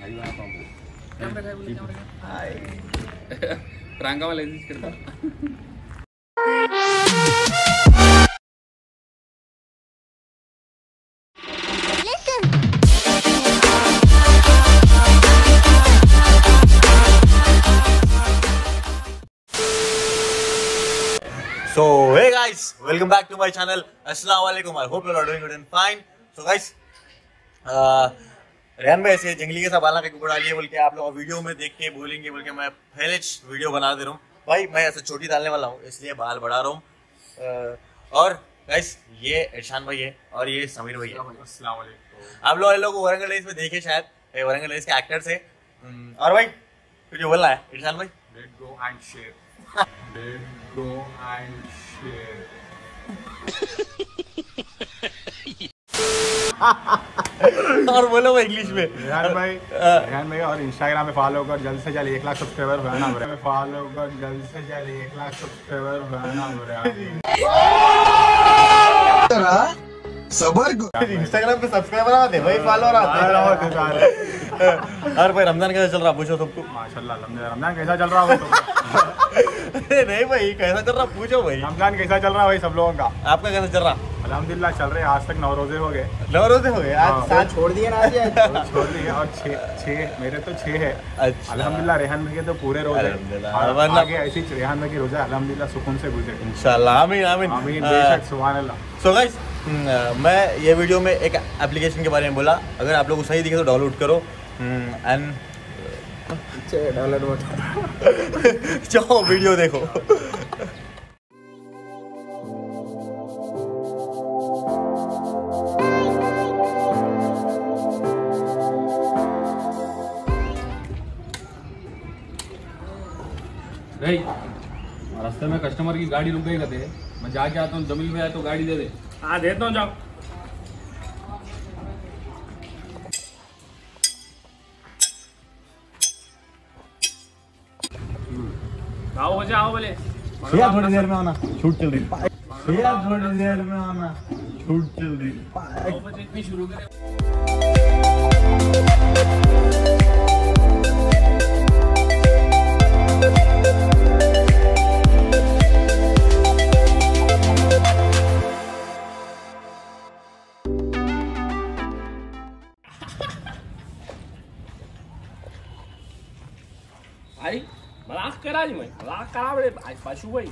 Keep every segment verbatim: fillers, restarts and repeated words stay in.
प्रांका वाला एग्जिस्ट करता। So hey guys, welcome back to my channel. Assalamu alaikum. I hope you are doing good and fine. So guys, Rehan भाई ऐसे जंगली के सवाल के कुकड़ डालिए बोल के आप लोग वीडियो में देख के बोलेंगे बोल के मैं पहले वीडियो बना दे रहा हूँ भाई। मैं ऐसे छोटी डालने वाला हूँ इसलिए बाल बढ़ा रहा हूँ। और गाइस ये इरशान भाई है और ये समीर भाई है। अस्सलाम वालेकुम। आप लोग लोग वरंगल रेस में देखे शायद, वरंगल रेस के एक्टर्स है। और भाई कुछ बोलना है इरशान भाई? Let go and share. Let go and share. और बोलो वो इंग्लिश में। रेहान भाई, रेहान भाई और इंस्टाग्राम में फॉलो कर जल्द से जल्द एक लाख सब्सक्राइबर बनाना हो रहा है। फॉलो कर जल्द से जल्द एक लाख सब्सक्राइबर बनाना हो रहा है। सबर इंस्टाग्राम पे सब्सक्राइबर आते भाई, फॉलोअर आते हैं। और भाई रमजान कैसा चल रहा पूछो सबको? माशाल्लाह रमजान कैसा चल रहा है? अरे नहीं भाई कैसा चल रहा पूछो भाई। रमजान कैसा चल रहा है भाई सब लोगों का? आपका कैसा चल रहा? अल्हम्दुलिल्लाह चल रहे हैं। आज तक नौ रोजे हो गए। नौ रोजे हो गए? आज सात छोड़ दिए ना? छोड़ दिए और छह छह मेरे तो छह है। अच्छा अल्हम्दुलिल्लाह। रेहान भाई के तो पूरे रोजे आगे ऐसी रेहान भाई की रोजा अल्हम्दुलिल्लाह सुकून से गुजरे इंशाल्लाह। आमीन आमीन आमीन बेशक सुभान अल्लाह। सो गाइस मैं ये वीडियो में एक एप्लीकेशन के बारे में बोला, अगर आप लोग को सही दिखे तो डाउनलोड करो एंड डाउनलोड मत जाओ वीडियो देखो। रास्ते में कस्टमर की गाड़ी रुक गई कहते, मैं जाके आता हूँ जमील में आया तो गाड़ी दे दे। हाँ देता हूँ, जाओ। आओ बजे आओ बोले भैया थोड़ी देर में आना, शूट चल रही। भैया थोड़ी देर में आना, शूट चल रही। आओ बजे इतनी शुरू करें। भाई मजाक करा जी, मैं मजाक करा बड़े आज पाशू भाई।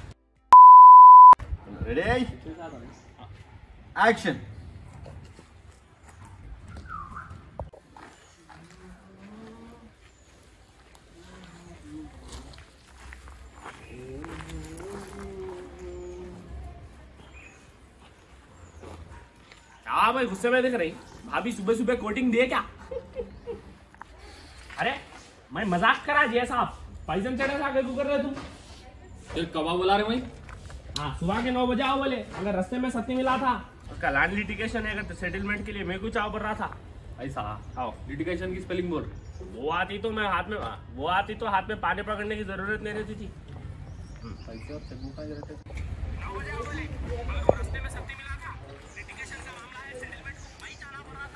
Ready action. हाँ भाई गुस्से में दिख रही भाभी, सुबह सुबह कोटिंग दे क्या? अरे मैं मजाक करा जी साहब, पाइजन चढ़ा था क्यों कर रहे तुम? ये कबाब बुला रहे भाई? हाँ सुबह के नौ बजे आओ बोले, अगर रास्ते में सत्ती मिला था कलान लिटिगेशन है तो सेटलमेंट के लिए मैं कुछ आओ कर रहा था। ऐसा आओ लिटिगेशन की स्पेलिंग बोल। वो आती तो मैं हाथ में वो आती तो हाथ में पानी पकड़ने की जरूरत नहीं रहती थी। पैसे और चेकबुक कहाँ रहते थे? रास्ते में सत्ती मिला था, लिटिगेशन का मामला है, सेटलमेंट को मैं जाना पड़ रहा था।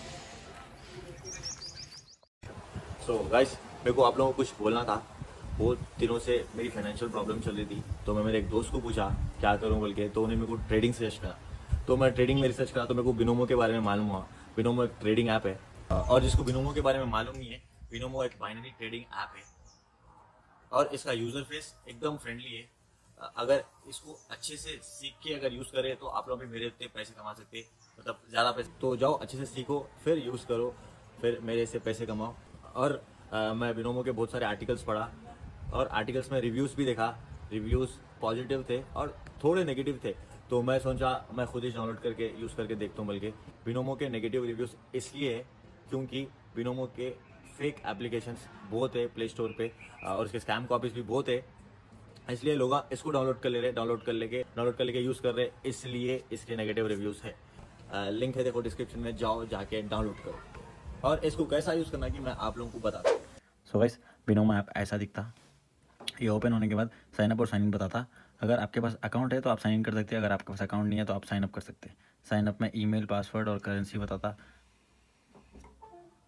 सो गाइस मेरे को आप लोगों को कुछ बोलना था। बहुत दिनों से मेरी फाइनेंशियल प्रॉब्लम चल रही थी, तो मैं मेरे एक दोस्त को पूछा क्या करूं बोल के, तो उन्हें मेरे को ट्रेडिंग सजेस्ट करा। तो मैं ट्रेडिंग में रिसर्च करा तो मेरे को बिनोमो के बारे में मालूम हुआ। बिनोमो एक ट्रेडिंग ऐप है, और जिसको बिनोमो के बारे में मालूम नहीं है, बिनोमो एक बाइनरी ट्रेडिंग ऐप है और इसका यूजर फेस एकदम फ्रेंडली है। अगर इसको अच्छे से सीख के अगर यूज करे तो आप लोग भी मेरे इतने पैसे कमा सकते, मतलब ज़्यादा पैसे। तो जाओ अच्छे से सीखो, फिर यूज़ करो, फिर मेरे से पैसे कमाओ। और आ, मैं बिनोमो के बहुत सारे आर्टिकल्स पढ़ा और आर्टिकल्स में रिव्यूज़ भी देखा। रिव्यूज़ पॉजिटिव थे और थोड़े नेगेटिव थे, तो मैं सोचा मैं खुद ही डाउनलोड करके यूज़ करके देखता हूँ। बल्कि बिनोमो के नेगेटिव रिव्यूज़ इसलिए है क्योंकि बिनोमो के फेक एप्लीकेशंस बहुत है प्ले स्टोर पे और उसके स्कैम कॉपीज भी बहुत है, इसलिए लोग इसको डाउनलोड कर ले रहे डाउनलोड कर लेके डाउनलोड कर लेके यूज़ कर रहे, इसलिए इसके नेगेटिव रिव्यूज़ है। लिंक है देखो डिस्क्रिप्शन में, जाओ जाके डाउनलोड करो। और इसको कैसा यूज़ करना कि मैं आप लोगों को बताता हूँ। सो गाइस बिनोमो ऐप ऐसा दिखता, ये ओपन होने के बाद साइन अप और साइन इन बताता। अगर आपके पास अकाउंट है तो आप साइन इन कर सकते हैं, अगर आपके पास अकाउंट नहीं है तो आप साइन अप कर सकते हैं। साइन अप में ईमेल पासवर्ड और करेंसी बताता।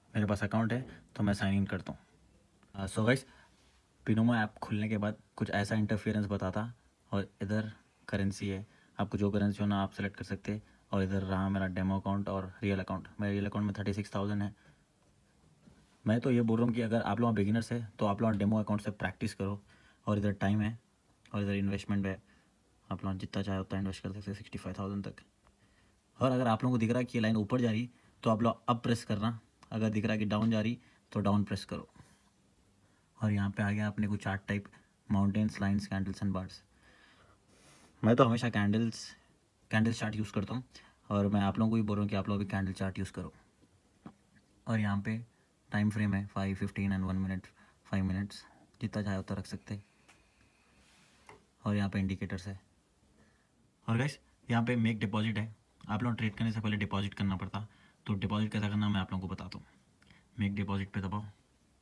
मेरे पास अकाउंट है तो मैं साइन इन करता हूँ। सो गाइस, पिनोमो ऐप खुलने के बाद कुछ ऐसा इंटरफेरेंस बताता, और इधर करेंसी है, आपको जो करेंसी होना आप सेलेक्ट कर सकते। और इधर रहा मेरा डेमो अकाउंट और रियल अकाउंट। मेरे रियल अकाउंट में थर्टी सिक्स थाउजेंड है। मैं तो ये बोल रहा हूँ कि अगर आप लोग बिगिनर्स है तो आप लोग डेमो अकाउंट से प्रैक्टिस करो। और इधर टाइम है और इधर इन्वेस्टमेंट है, आप लोग जितना चाहे उतना इन्वेस्ट कर सकते हैं, सिक्सटी फाइव थाउजेंड तक। और अगर आप लोगों को दिख रहा है कि ये लाइन ऊपर जा रही तो आप लोग अप प्रेस करना, अगर दिख रहा है कि डाउन जा रही तो डाउन प्रेस करो। और यहाँ पे आ गया अपने को chart type, mountains, lines, candles and bars. मैं तो हमेशा कैंडल्स कैंडल चार्ट यूज़ करता हूँ, और मैं आप लोगों को भी बोल रहा हूँ कि आप लोग भी कैंडल चार्ट यूज़ करो। और यहाँ पे टाइम फ्रेम है five, fifteen and one minute, five minutes, जितना चाहे उतना रख सकते। और यहाँ पे इंडिकेटर्स है। और गाइस, यहाँ पे मेक डिपॉजिट है। आप लोग ट्रेड करने से पहले डिपॉजिट करना पड़ता, तो डिपॉजिट कैसा करना मैं आप लोगों को बताता हूँ। मेक डिपॉजिट पे दबाओ,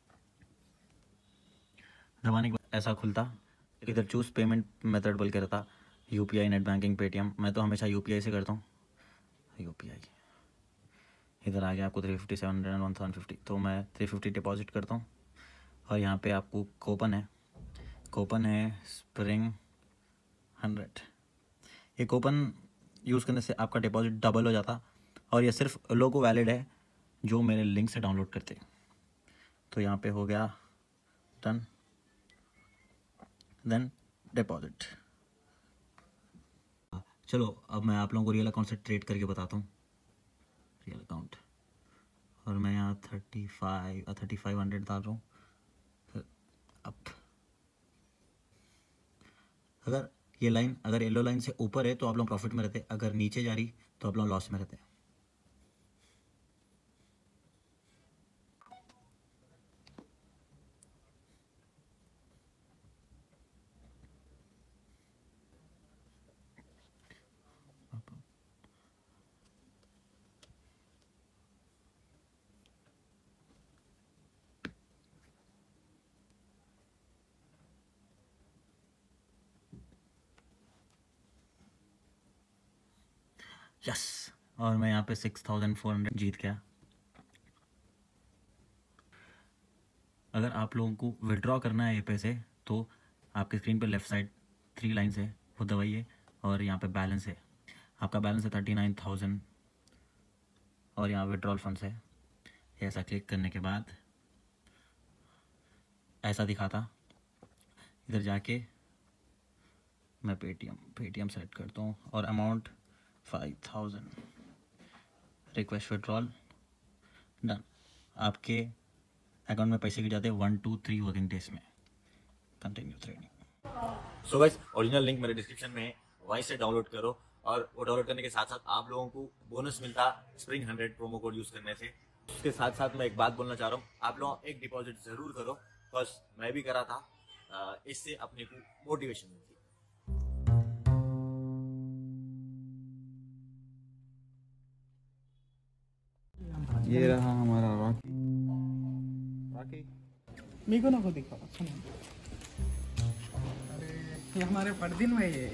दबाने के बाद ऐसा खुलता। इधर चूज़ पेमेंट मेथड बोल के रहता, यूपीआई, नेट बैंकिंग, पेटीएम। मैं तो हमेशा यूपीआई से करता हूँ, यूपीआई। इधर आ गया आपको three fifty, seven hundred and one thousand fifty, तो मैं थ्री फिफ्टी डिपॉजिट करता हूँ। और यहाँ पे आपको कूपन है, कूपन है स्प्रिंग हंड्रेड। ये कूपन यूज़ करने से आपका डिपॉजिट डबल हो जाता, और ये सिर्फ लोगों को वैलिड है जो मेरे लिंक से डाउनलोड करते। तो यहाँ पे हो गया डन, देन डिपॉजिट। चलो अब मैं आप लोगों को रियल अकाउंट से ट्रेड करके बताता हूँ। रियल अकाउंट, और मैं यहाँ thirty five thirty five hundred डाल रहा हूँ। फिर अब अगर ये लाइन, अगर येलो लाइन से ऊपर है तो आप लोग प्रॉफिट में रहते, अगर नीचे जा रही तो आप लोग लॉस में रहते। यस, और मैं यहाँ पे सिक्स थाउजेंड फोर हंड्रेड जीत गया। अगर आप लोगों को विड्रॉ करना है ये पैसे तो आपके स्क्रीन पे लेफ्ट साइड थ्री लाइन्स है, वो दबाइए, और यहाँ पे बैलेंस है, आपका बैलेंस है थर्टी नाइन थाउजेंड, और यहाँ विड्रॉल फंड्स है। ऐसा क्लिक करने के बाद ऐसा दिखाता। इधर जाके मैं पेटीएम पेटीएम सेलेक्ट करता हूँ, और amount five thousand, request withdrawal, done. आपके अकाउंट में पैसे गिर जाते हैं one two three working days में। Continue trading. So guys, original link मेरे डिस्क्रिप्शन में है, वहीं से डाउनलोड करो। और वो डाउनलोड करने के साथ साथ आप लोगों को बोनस मिलता spring hundred promo code use करने से। उसके साथ साथ मैं एक बात बोलना चाह रहा हूँ, आप लोग एक डिपॉजिट जरूर करो, बस मैं भी करा था, इससे अपने को मोटिवेशन मिलती है। ये रहा हमारा रॉकी। रॉकी मेरे को ना को दिखा, सुनो। अरे ये हमारे परदीन भाई है।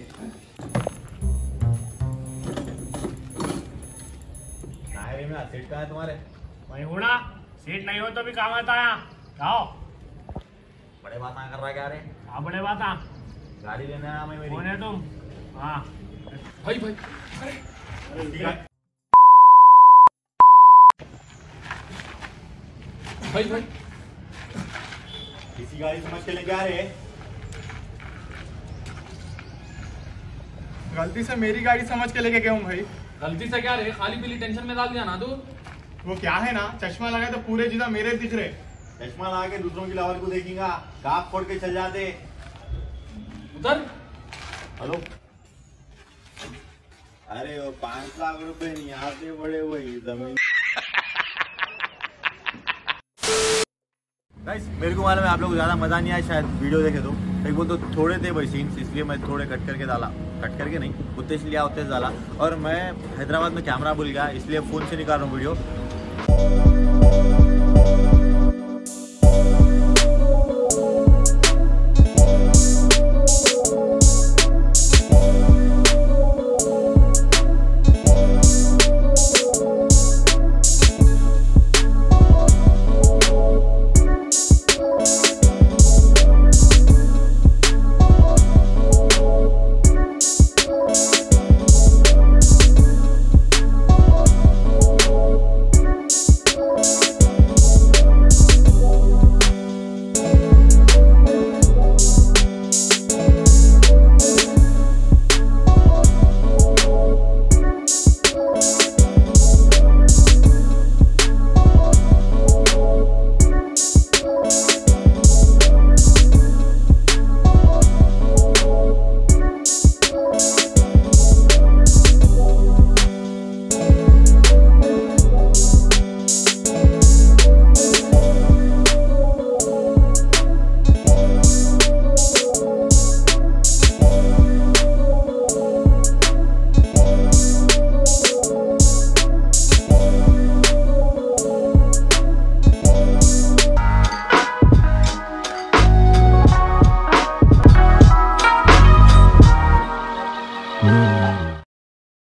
नायरे में सेट कहाँ है तुम्हारे? वही हूँ ना, सीट नहीं हो तो भी काम आता है। आओ, बड़े बात ना कर रहा है क्या रे? हाँ बड़े बात आ, गाड़ी लेना है हमें मेरी। कौन है तुम? हाँ भाई भाई भाई भाई किसी गाड़ी समझ के लेके आ रहे? गलती से मेरी गाड़ी समझ के लेके गया हूँ भाई। गलती से क्या रे, खाली पीली टेंशन में डाल दिया ना तू। वो क्या है ना, चश्मा लगाए तो पूरे जिदा मेरे दिख रहे। चश्मा लगा के दूसरों की लावर को देखेगा, काफ फोड़ के चल जाते। उधर हेलो, अरे वो पांच लाख रुपए नहीं आते बड़े वही जमीन। गाइस, मेरे को मालूम है आप लोग को ज्यादा मजा नहीं आया शायद वीडियो देखे तो, लेकिन वो तो थोड़े थे भाई सीन्स, इसलिए मैं थोड़े कट करके डाला। कट करके नहीं, उतने से लिया उतने से डाला। और मैं हैदराबाद में कैमरा भूल गया, इसलिए फोन से निकाल रहा हूँ वीडियो।